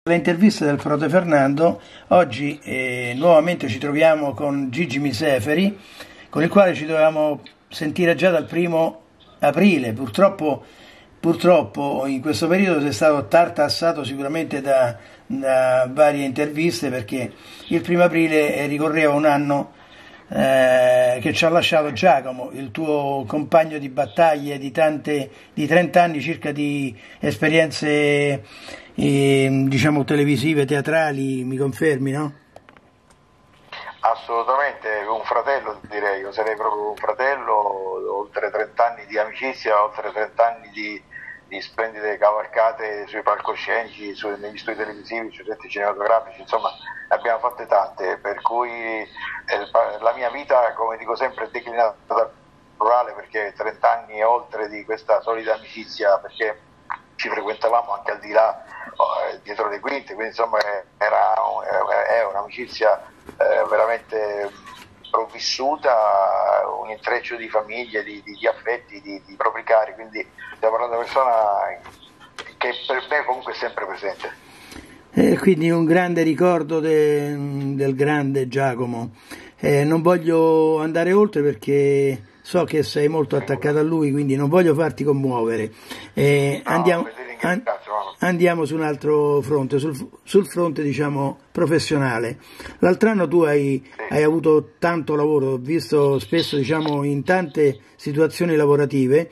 Le interviste del frate Fernando. Oggi nuovamente ci troviamo con Gigi Miseferi, con il quale ci dovevamo sentire già dal 1° aprile. Purtroppo in questo periodo sei stato tartassato sicuramente da varie interviste, perché il 1° aprile ricorreva un anno che ci ha lasciato Giacomo, il tuo compagno di battaglie di 30 anni circa di esperienze diciamo televisive, teatrali. Mi confermi, no? Assolutamente, un fratello direi, io sarei proprio un fratello, oltre 30 anni di amicizia, oltre 30 anni di splendide cavalcate sui palcoscenici, negli studi televisivi, sui setti cinematografici, insomma ne abbiamo fatte tante, per cui la mia vita, come dico sempre, è declinata dal plurale, perché 30 anni e oltre di questa solida amicizia, perché ci frequentavamo anche al di là, dietro le quinte, quindi insomma è un'amicizia veramente provvissuta, un intreccio di famiglie, di affetti, di propri cari, quindi stiamo parlando di una persona che per me comunque è sempre presente. Quindi un grande ricordo del grande Giacomo. Non voglio andare oltre perché so che sei molto attaccato a lui, quindi non voglio farti commuovere. Andiamo su un altro fronte, sul fronte diciamo professionale. L'altro anno tu hai avuto tanto lavoro, ho visto spesso diciamo in tante situazioni lavorative,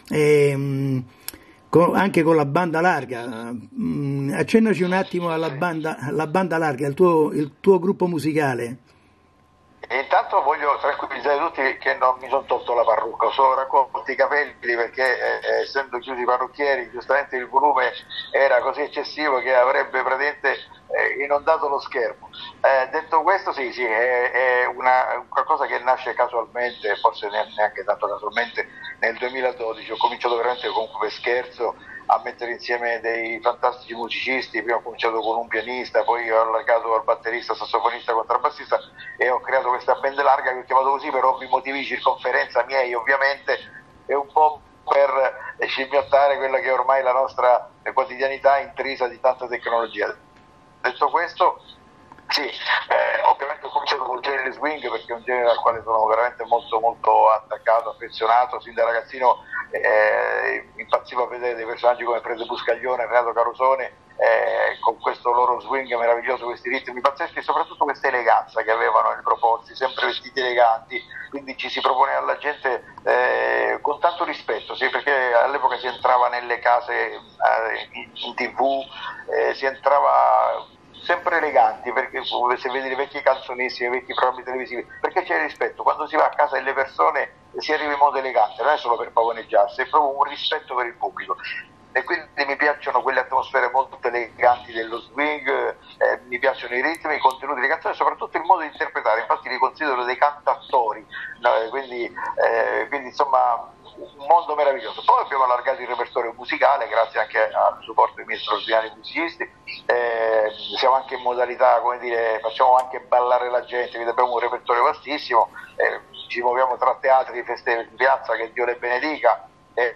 anche con la banda larga. Accennaci un attimo alla banda larga, il tuo gruppo musicale. E intanto voglio tranquillizzare tutti che non mi sono tolto la parrucca, sono raccolti i capelli perché essendo chiusi i parrucchieri giustamente il volume era così eccessivo che avrebbe praticamente inondato lo schermo. Detto questo, sì, è qualcosa che nasce casualmente, forse neanche tanto casualmente. Nel 2012 ho cominciato veramente comunque per scherzo a mettere insieme dei fantastici musicisti. Prima ho cominciato con un pianista, poi ho allargato al batterista, sassofonista, contrabbassista e ho creato questa band larga che ho chiamato così per ovvi motivi di circonferenza miei ovviamente, e un po' per scimmiottare quella che è ormai la nostra quotidianità intrisa di tanta tecnologia. Detto questo, sì, ovviamente ho cominciato col genere swing perché è un genere al quale sono veramente molto molto attaccato, affezionato. Sin da ragazzino impazzivo a vedere dei personaggi come Fredo Buscaglione, Renato Carosone, con questo loro swing meraviglioso, questi ritmi pazzeschi e soprattutto questa eleganza che avevano nel proporsi, sempre vestiti eleganti, quindi ci si proponeva alla gente con tanto rispetto, sì, perché all'epoca si entrava nelle case in TV, si entrava sempre eleganti, perché se vedi le vecchie canzonissime, i vecchi programmi televisivi, perché c'è rispetto, quando si va a casa delle persone si arriva in modo elegante, non è solo per pavoneggiarsi, è proprio un rispetto per il pubblico. E quindi mi piacciono quelle atmosfere molto eleganti dello swing, mi piacciono i ritmi, i contenuti delle canzoni e soprattutto il modo di interpretare, infatti li considero dei cantatori, no? quindi insomma un mondo meraviglioso. Poi abbiamo allargato il repertorio musicale grazie anche al supporto dei miei straordinari musicisti, siamo anche in modalità, come dire, facciamo anche ballare la gente, quindi abbiamo un repertorio vastissimo, ci muoviamo tra teatri, feste di piazza, che Dio le benedica,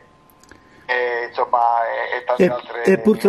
insomma, e tante altre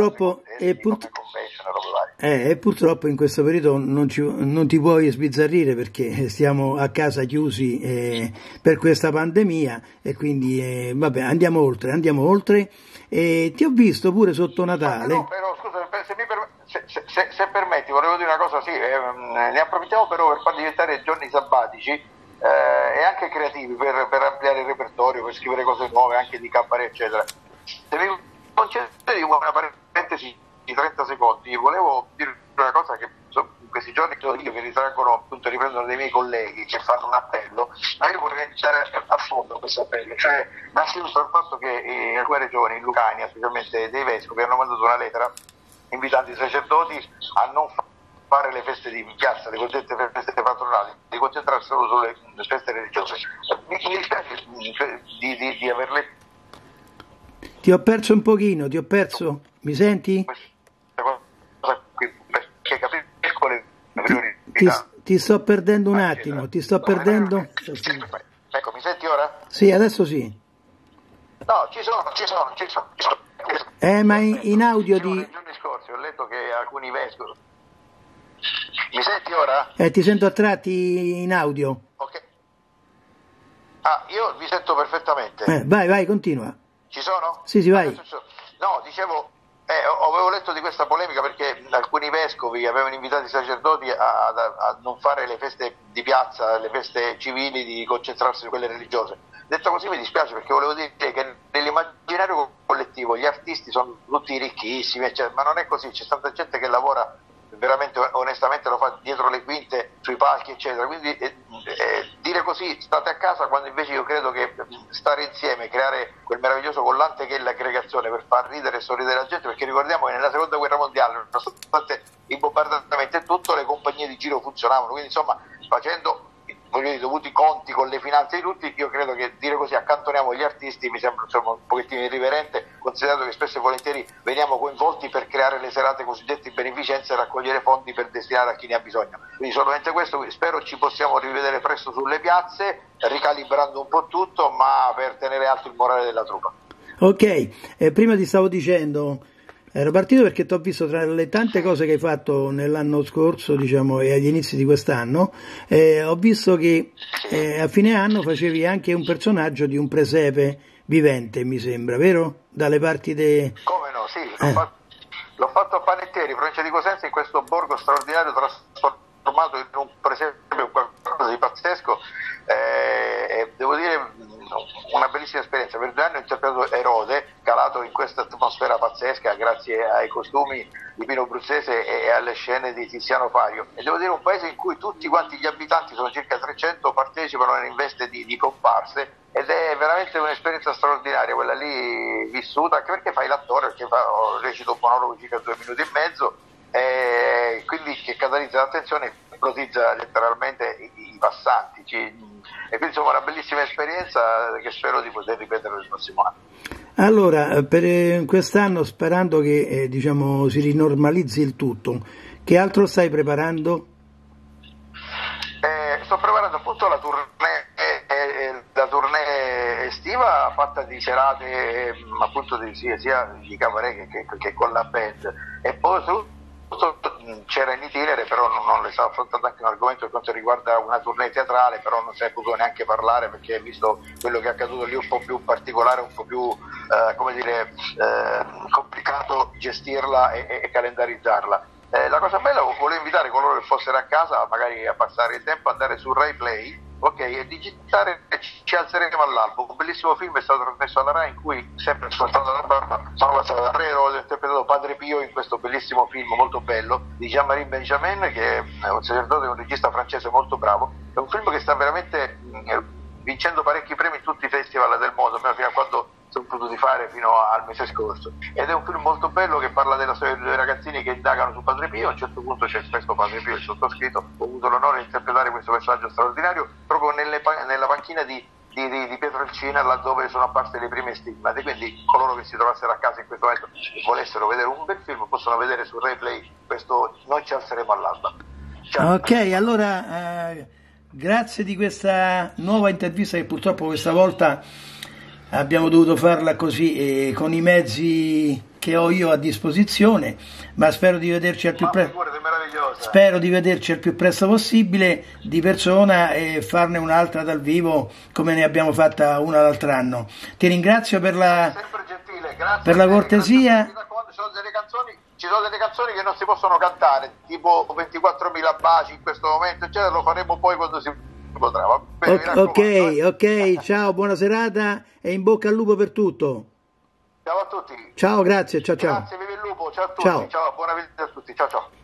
purtroppo in questo periodo non ti puoi sbizzarrire perché stiamo a casa chiusi per questa pandemia e quindi vabbè, andiamo oltre. Ti ho visto pure sotto Natale. No, però scusa, se permetti, volevo dire una cosa, sì, ne approfittiamo però per far diventare giorni sabbatici e anche creativi per ampliare il repertorio, per scrivere cose nuove, anche di cabaret eccetera. Se mi concedi una parentesi di 30 secondi, volevo dire una cosa che in questi giorni io che ritraggono, appunto riprendono dei miei colleghi che fanno un appello, ma io vorrei iniziare a fondo questo appello, cioè innanzitutto il fatto che in alcune regioni, in Lucania specialmente, dei vescovi hanno mandato una lettera invitando i sacerdoti a non fare le feste di piazza, le cosiddette feste patronali, di concentrarsi solo sulle feste religiose. Mi dispiace di averle. Ti ho perso un pochino, mi senti? Perché capisco le priorità. Ti sto perdendo un attimo, perdendo. Ecco, mi senti ora? Sì, adesso sì. No, ci sono. Ma in audio Nei giorni scorsi ho letto che alcuni vescovi. Mi senti ora? Ti sento a tratti in audio. Ok. Ah, io vi sento perfettamente. Vai, continua. Ci sono? Sì, vai. No, dicevo, avevo letto di questa polemica perché alcuni vescovi avevano invitato i sacerdoti a non fare le feste di piazza, le feste civili, di concentrarsi su quelle religiose. Detto così mi dispiace, perché volevo dire che nell'immaginario collettivo gli artisti sono tutti ricchissimi, eccetera, ma non è così. C'è tanta gente che lavora veramente onestamente, lo fa dietro le quinte, sui palchi, eccetera. Quindi dire così state a casa, quando invece io credo che stare insieme, creare quel meraviglioso collante che è l'aggregazione, per far ridere e sorridere la gente, perché ricordiamo che nella seconda guerra mondiale, nonostante i bombardamenti e tutto, le compagnie di giro funzionavano. Quindi insomma, facendo i dovuti conti con le finanze di tutti, io credo che dire così accantoniamo gli artisti mi sembra insomma un pochettino irriverente, considerato che spesso e volentieri veniamo coinvolti per creare le serate cosiddette di beneficenza e raccogliere fondi per destinare a chi ne ha bisogno. Quindi solamente questo, spero ci possiamo rivedere presto sulle piazze, ricalibrando un po' tutto, ma per tenere alto il morale della truppa. Ok, prima ti stavo dicendo, ero partito perché ti ho visto tra le tante cose che hai fatto nell'anno scorso, diciamo, e agli inizi di quest'anno, ho visto che a fine anno facevi anche un personaggio di un presepe vivente, mi sembra, vero? Dalle parti Come no, sì, l'ho fatto a Panettieri, provincia di Cosenza, in questo borgo straordinario trasformato in un presepe, qualcosa di pazzesco, e devo dire una bellissima esperienza. Per 2 anni ho interpretato Erode, calato in questa atmosfera pazzesca grazie ai costumi di Pino Bruzzese e alle scene di Tiziano Fario, e devo dire un paese in cui tutti quanti gli abitanti, sono circa 300, partecipano in veste di comparse, ed è veramente un'esperienza straordinaria quella lì vissuta, anche perché fai l'attore, perché recito un monologo di circa 2 minuti e mezzo, quindi che catalizza l'attenzione e ipnotizza letteralmente i passanti, e quindi insomma una bellissima esperienza che spero di poter ripetere nel prossimo anno. Allora, per quest'anno, sperando che diciamo si rinormalizzi il tutto, che altro stai preparando? Sto preparando appunto la tournée estiva, fatta di serate appunto sia di cabaret che con la band, e poi c'era in itinere, però non le stavo affrontando anche un argomento per quanto riguarda una tournée teatrale, però non si è potuto neanche parlare, perché visto quello che è accaduto lì, un po' più particolare, un po' più complicato gestirla e calendarizzarla. La cosa bella, volevo invitare coloro che fossero a casa magari a passare il tempo, andare su Rai Play, ok, e digitare Ci alzeremo all'albo, un bellissimo film è stato trasmesso alla Rai, in cui, sempre ascoltando la barba, sono passato da Re, ho interpretato Padre Pio in questo bellissimo film molto bello di Jean-Marie Benjamin, che è un sacerdote e un regista francese molto bravo. È un film che sta veramente vincendo parecchi premi in tutti i festival del mondo, fino a quando sono potuti fare fino al mese scorso, ed è un film molto bello che parla della storia dei 2 ragazzini che indagano su Padre Pio. A un certo punto c'è questo Padre Pio, il sottoscritto, ho avuto l'onore di interpretare questo personaggio straordinario proprio nella panchina di Pietrelcina, laddove sono apparse le prime stigmate. Quindi coloro che si trovassero a casa in questo momento e volessero vedere un bel film possono vedere su Rai Play questo Noi ci alzeremo all'alba. Ciao. Ok, allora grazie di questa nuova intervista, che purtroppo questa volta abbiamo dovuto farla così, con i mezzi che ho io a disposizione, ma spero di vederci al più presto. Spero di vederci al più presto possibile di persona e farne un'altra dal vivo, come ne abbiamo fatta una l'altro anno. Ti ringrazio per la, per la cortesia. Ci sono delle canzoni che non si possono cantare, tipo 24.000 baci in questo momento, eccetera, lo faremo poi quando si potrà. Ok, ciao, buona serata e in bocca al lupo per tutto. Ciao a tutti. Ciao, grazie, ciao. Grazie, vive il lupo, ciao a tutti, ciao buona vita a tutti, ciao.